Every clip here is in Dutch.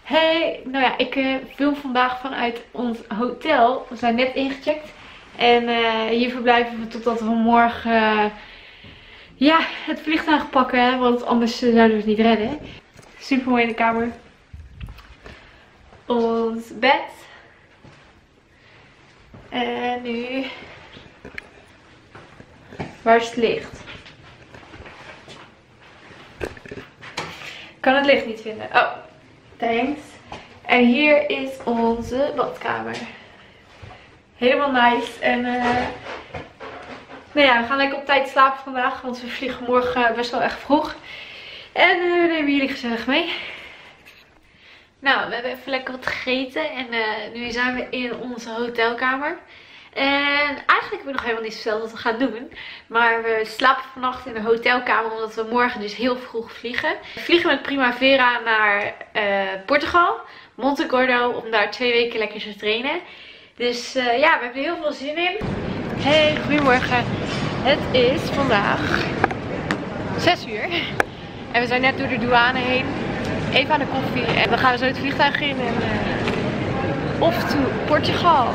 Hey, nou ja, ik film vandaag vanuit ons hotel. We zijn net ingecheckt. En hier verblijven we totdat we morgen het vliegtuig pakken. Hè, want anders zouden we het niet redden. Super mooi in de kamer. Ons bed. En nu... Waar is het licht? Ik kan het licht niet vinden. Oh, thanks. En hier is onze badkamer. Helemaal nice. En nou ja, we gaan lekker op tijd slapen vandaag. Want we vliegen morgen best wel echt vroeg. En we nemen jullie gezellig mee. Nou, we hebben even lekker wat gegeten. En nu zijn we in onze hotelkamer. En eigenlijk hebben we nog helemaal niet verteld wat we gaan doen. Maar we slapen vannacht in de hotelkamer omdat we morgen dus heel vroeg vliegen. We vliegen met Primavera naar Portugal, Monte Gordo, om daar 2 weken lekker te trainen. Dus ja, we hebben er heel veel zin in. Hey, goedemorgen. Het is vandaag 6 uur. En we zijn net door de douane heen. Even aan de koffie. En we gaan zo het vliegtuig in en off to Portugal.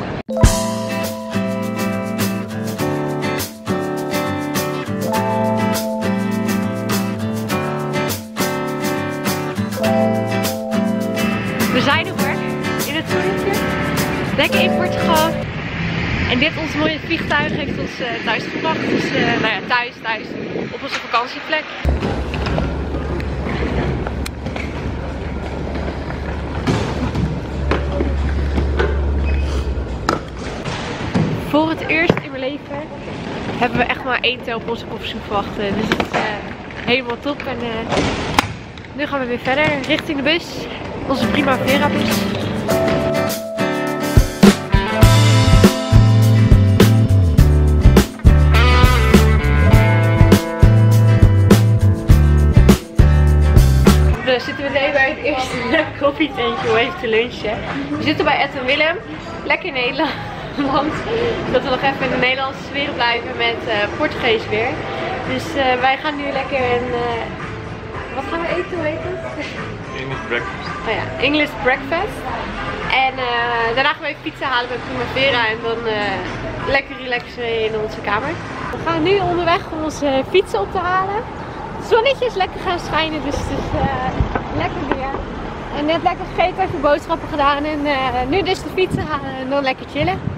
We zijn er hoor, in het zonnetje. Lekker in Portugal. En dit ons mooie vliegtuig heeft ons thuis gebracht. Dus nou ja, thuis. Op onze vakantieplek. Voor het eerst in mijn leven hebben we echt maar 1 tel op onze koffers hoeven wachten. Dus het is helemaal top. En nu gaan we weer verder richting de bus. Onze Primavera bus. We zitten meteen bij het eerste koffietentje om even te lunchen. We zitten bij Ed en Willem. Lekker in Nederland. Dat we nog even in de Nederlandse sfeer blijven met Portugees weer. Dus wij gaan nu lekker een... wat gaan we eten? Hoe heet het? English breakfast. Oh ja, English breakfast. En daarna gaan we even pizza halen bij Primavera en dan lekker relaxen in onze kamer. We gaan nu onderweg om onze fietsen op te halen. Het zonnetje is lekker gaan schijnen, dus het is lekker weer. En net lekker gegeten, even boodschappen gedaan en nu dus de fietsen halen en dan lekker chillen.